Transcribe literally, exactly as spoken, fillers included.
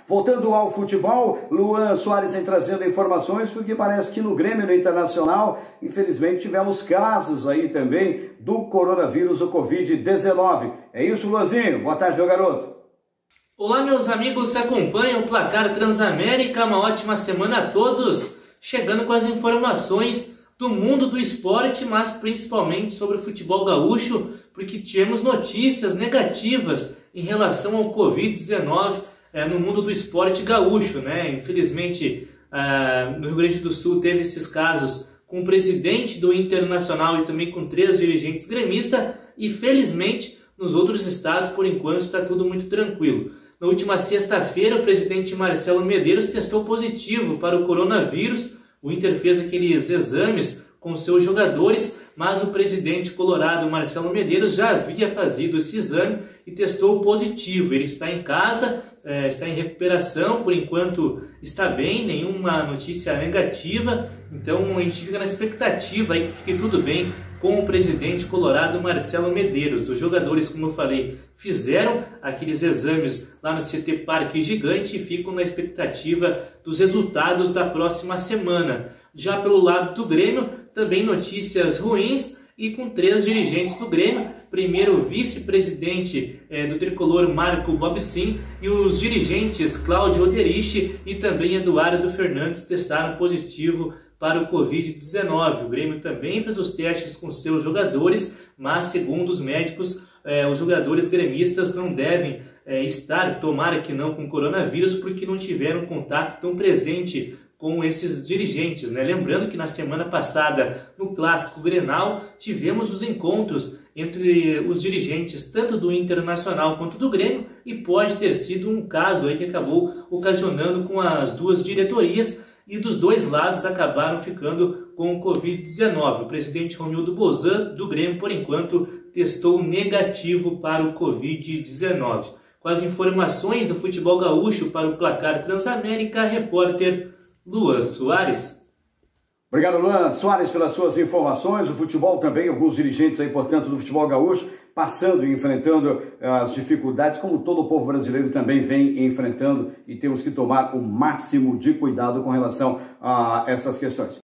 Voltando ao futebol, Luan Soares vem trazendo informações, porque parece que no Grêmio no Internacional, infelizmente, tivemos casos aí também do coronavírus, o covid dezenove. É isso, Luanzinho? Boa tarde, meu garoto. Olá, meus amigos que acompanham o Placar Transamérica, uma ótima semana a todos, chegando com as informações do mundo do esporte, mas principalmente sobre o futebol gaúcho, porque tivemos notícias negativas em relação ao covid dezenove é, no mundo do esporte gaúcho, né? Infelizmente, ah, no Rio Grande do Sul teve esses casos com o presidente do Internacional e também com três dirigentes gremistas, e felizmente nos outros estados, por enquanto, está tudo muito tranquilo. Na última sexta-feira, o presidente Marcelo Medeiros testou positivo para o coronavírus. O Inter fez aqueles exames com seus jogadores, mas o presidente colorado Marcelo Medeiros já havia feito esse exame e testou positivo. Ele está em casa, é, está em recuperação, por enquanto está bem, nenhuma notícia negativa. Então a gente fica na expectativa aí que fique tudo bem com o presidente colorado Marcelo Medeiros. Os jogadores, como eu falei, fizeram aqueles exames lá no C T Parque Gigante e ficam na expectativa dos resultados da próxima semana. Já pelo lado do Grêmio, também notícias ruins e com três dirigentes do Grêmio. Primeiro, o vice-presidente é, do tricolor Marco Bobsin e os dirigentes Cláudio Oderich e também Eduardo Fernandes testaram positivo para o covid dezenove. O Grêmio também fez os testes com seus jogadores, mas segundo os médicos, eh, os jogadores gremistas não devem eh, estar, tomara que não, com coronavírus, porque não tiveram contato tão presente com esses dirigentes, né? Lembrando que na semana passada, no Clássico Grenal, tivemos os encontros entre os dirigentes tanto do Internacional quanto do Grêmio, e pode ter sido um caso aí que acabou ocasionando com as duas diretorias, e dos dois lados acabaram ficando com o covid dezenove. O presidente Romildo Bozan, do Grêmio, por enquanto, testou negativo para o covid dezenove. Com as informações do futebol gaúcho para o Placar Transamérica, repórter Luan Soares. Obrigado, Luan Soares, pelas suas informações. O futebol também, alguns dirigentes aí, portanto, do futebol gaúcho, passando e enfrentando as dificuldades, como todo o povo brasileiro também vem enfrentando, e temos que tomar o máximo de cuidado com relação a essas questões.